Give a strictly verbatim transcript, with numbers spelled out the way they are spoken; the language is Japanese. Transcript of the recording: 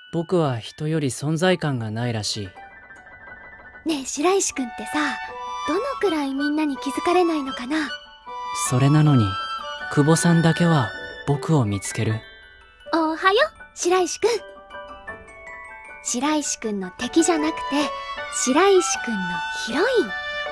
僕は人より存在感がないらしい。 ねえ白石くんってさ、どのくらいみんなに気づかれないのかな？ それなのに久保さんだけは僕を見つける。 おはよう白石くん。白石くんの敵じゃなくて白石くんのヒロイン。